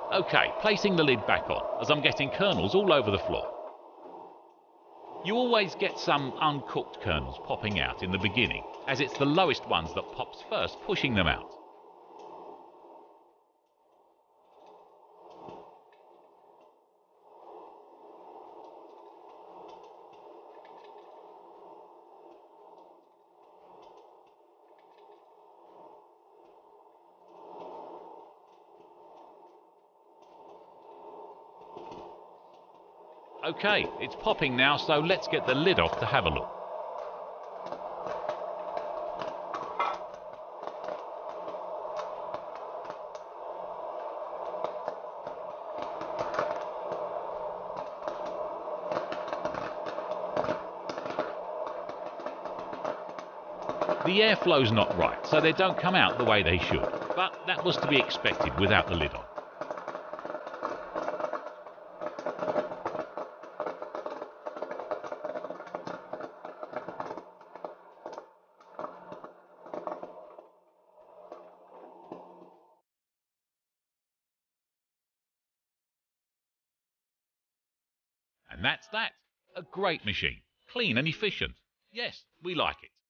Okay, placing the lid back on, as I'm getting kernels all over the floor. You always get some uncooked kernels popping out in the beginning, as it's the lowest ones that pops first, pushing them out. Okay, it's popping now, so let's get the lid off to have a look. The airflow's not right, so they don't come out the way they should, but that was to be expected without the lid on. And that's that. A great machine. Clean and efficient. Yes, we like it.